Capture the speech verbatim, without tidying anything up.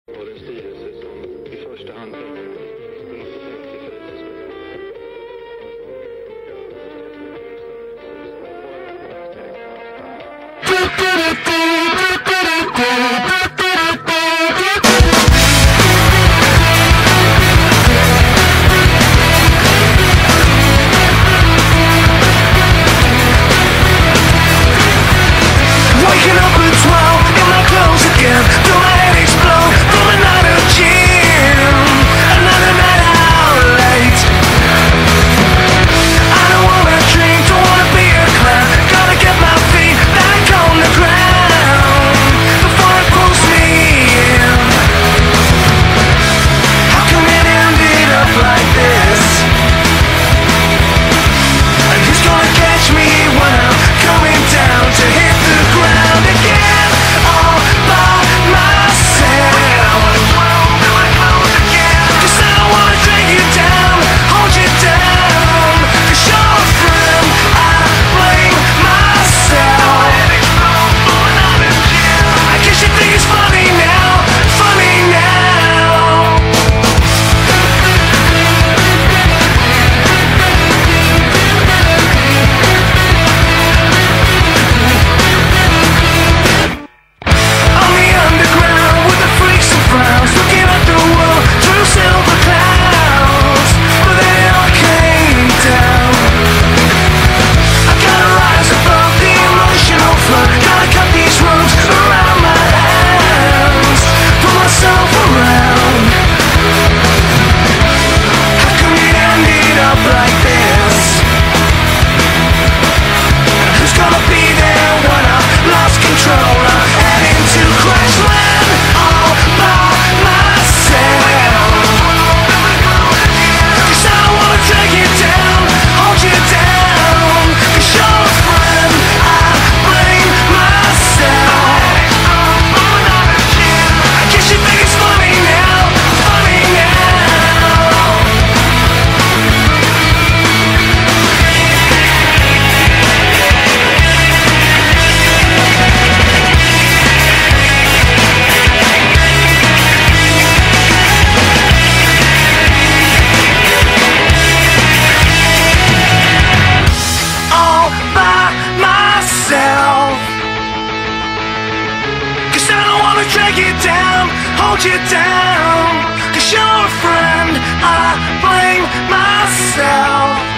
Har en styrelse som i första hand tänker på något offentligt Waking up at twelve in my clothes again. Feel my head explode from another gym. Another night out late. I don't wanna drink, don't wanna be a clown. Gotta get my feet back on the ground before it pulls me in. How come it ended up like this? And who's gonna catch me when I'm coming down to hit the ground again? All by myself. Cause I don't wanna drag you down, hold you down. Cause you're a friend, I blame myself. I guess you think it's funny now, funny now. On the underground with the freaks and frowns, looking at the world through silver clouds. But they all came down. I gotta rise above the emotional flood. Gotta cut these ropes around my hands, pull myself around. How come it ended up like this? Who's gonna be there when I've lost control? I'm heading to crash land all by myself. Cause I don't wanna drag you down, hold you down. Cause you're a friend, I blame myself. I guess you think it's funny now, funny now. All by myself. Cause I don't wanna drag you down, hold you down. Cause you're a friend, I blame myself.